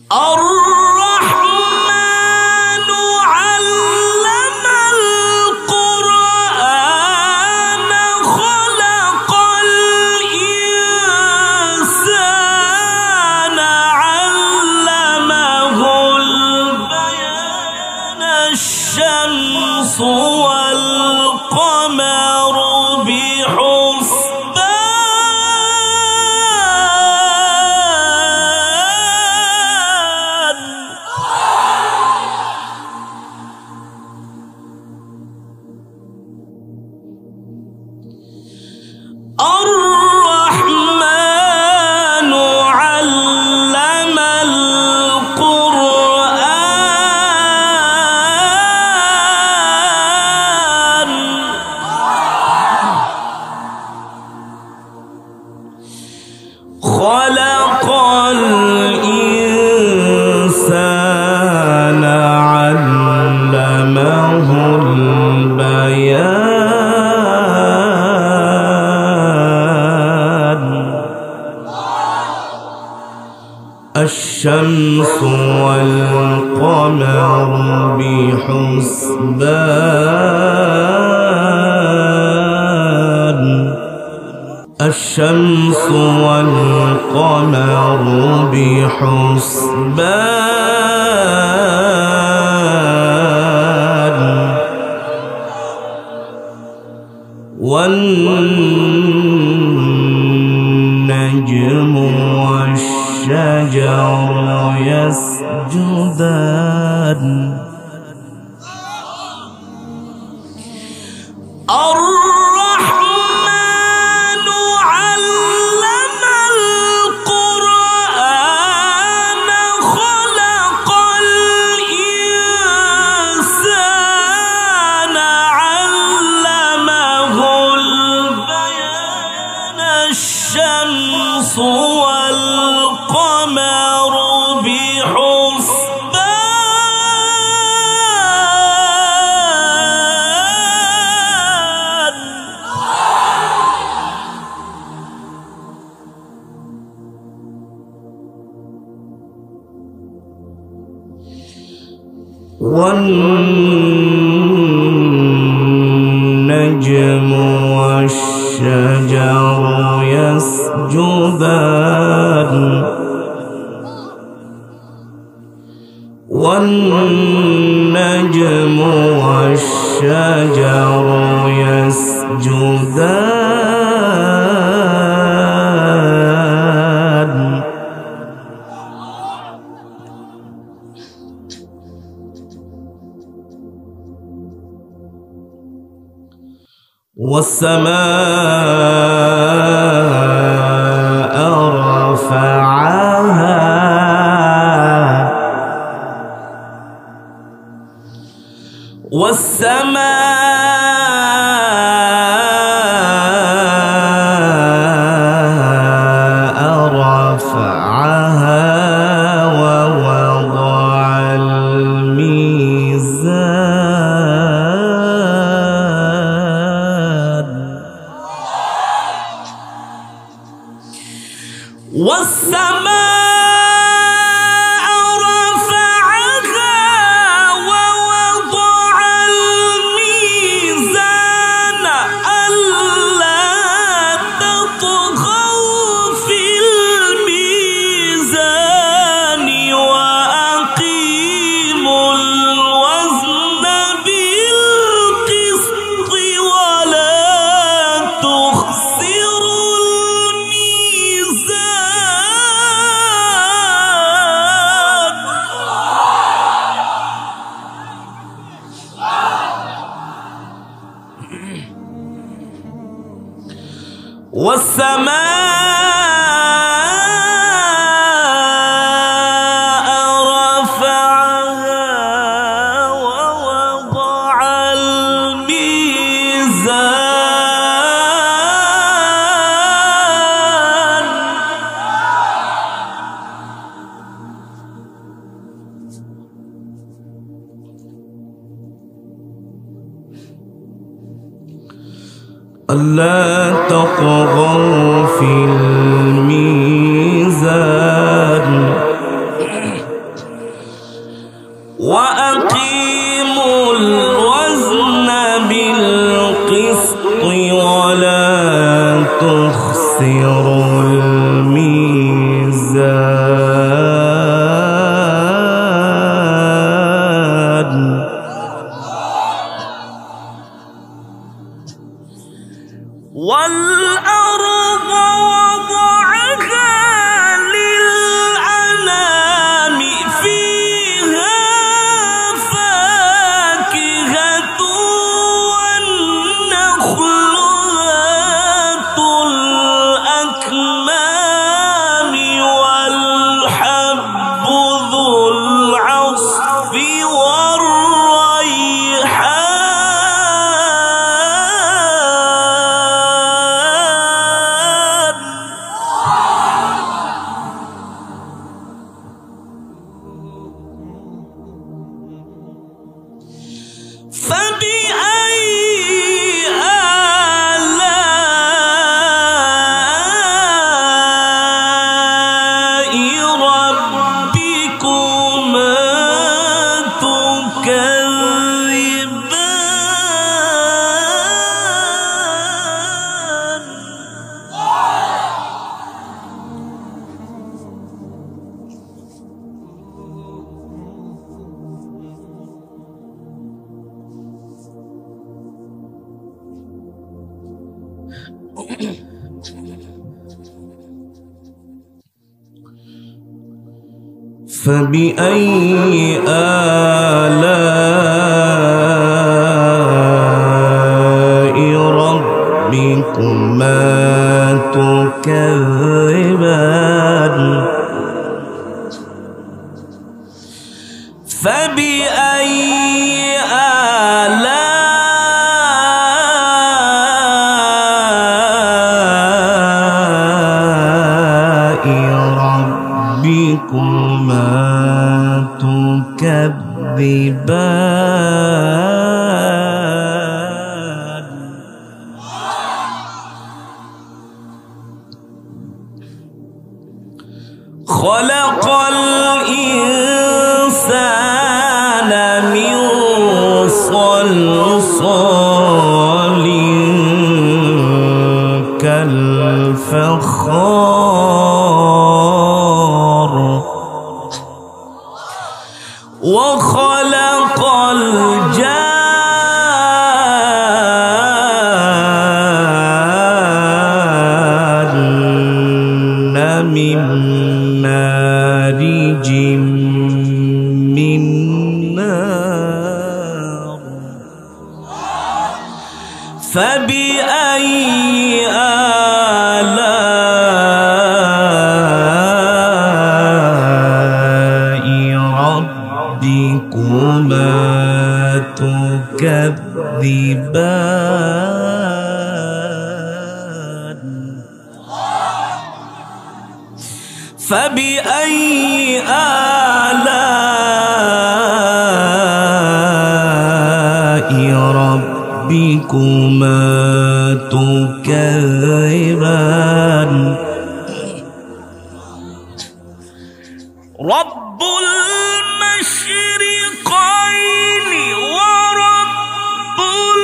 الرحمن علم القرآن خلق الإنسان علمه البيان الشمس والقمر بحسبان الرحمن علم القرآن خلق الإنسان علمه البيان الشمس والقمر بحسبان الشمس والقمر بحسبان والنجم والشجر يسجدان الرحمن علم القرآن خلق الإنسان علمه البيان الشمس والقمر بحسبان والنجم والشجر يسجدان والنجم والشجر يسجدان والسماء رفعها والسماء رفعها ووضع الميزان والسماء رفعها ووضع الميزان ألا تطغوا في الميزان وأقيموا الوزن بالقسط ولا تخسروا الميزان والسماء رفعها ووضع الميزان ألا تطغوا في الميزان والأرض وضعها للأنام فيها فاكهة والنخل ذات الأكمام والحب ذو العصف فبأي آلاء ربكما تكذبان فبأي آلاء ربكما تكذبان فبأي آلاء ربكما تكذبان خلق الإنسان من صلصال كالفخار وخلق الجان من مارج من نار فبأي آلاء ربكما تكذبان فبأي آلاء ربكما تكذبان رب المشرقين ورب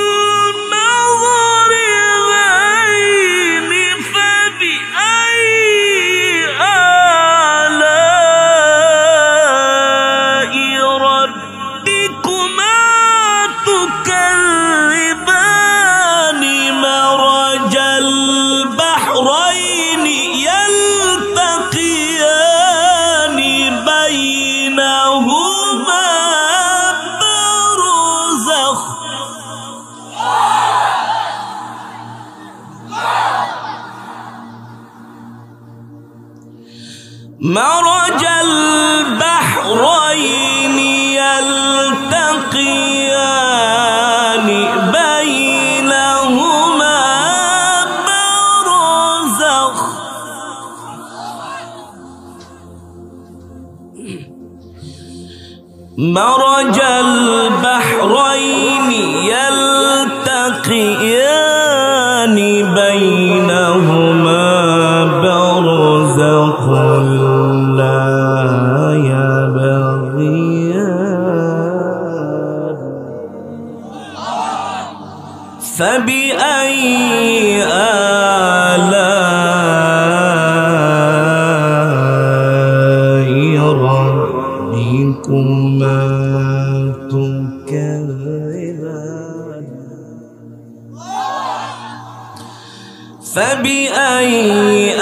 المغربين فبأي آلاء ربكما تكذبان مرج البحرين يلتقيان بينهما برزخ مرج البحرين يلتقيان بينهما برزخ مرج البحرين يلتقيان بينهما برزخ لا يبغيان فبأي آلاء فبأي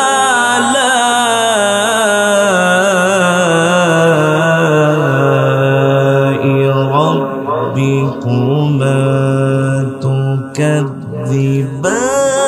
آلاء ربكما تكذبان